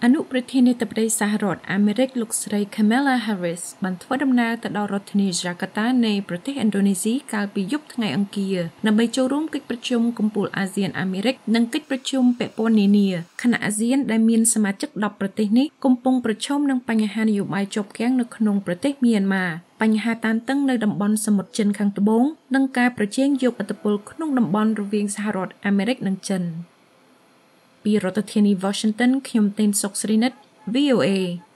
អនុប្រធានាធិបតីសហរដ្ឋអាមេរិកលោកស្រី Kamala Harris បានធ្វើដំណើរទៅដល់រដ្ឋធានី Jakarta នៃប្រទេសឥណ្ឌូនេស៊ីកាលពីយប់ថ្ងៃអង្គារដើម្បីចូលរួមកិច្ចប្រជុំកំពូលអាស៊ានអាមេរិកនិងកិច្ចប្រជុំពាក់ព័ន្ធនានាខណៈអាស៊ានដែលមានសមាជិក10ប្រទេសនេះកំពុងប្រឈមនឹងបញ្ហានយោបាយជាប់គាំងនៅក្នុងប្រទេសមីយ៉ាន់ម៉ាបញ្ហាតានតឹងនៅតំបន់សមុទ្រចិនខាងត្បូងនិងការប្រជែងយកឥទ្ធិពលក្នុងតំបន់រវាងសហរដ្ឋអាមេរិកនិងចិនពីរដ្ឋធានី Washington ខ្ញុំតេនសុកស្រីនិត VOA